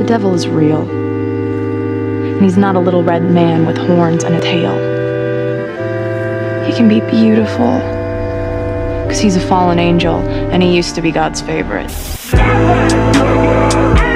devil is real. And he's not a little red man with horns and a tail. He can be beautiful, because he's a fallen angel, and he used to be God's favorite.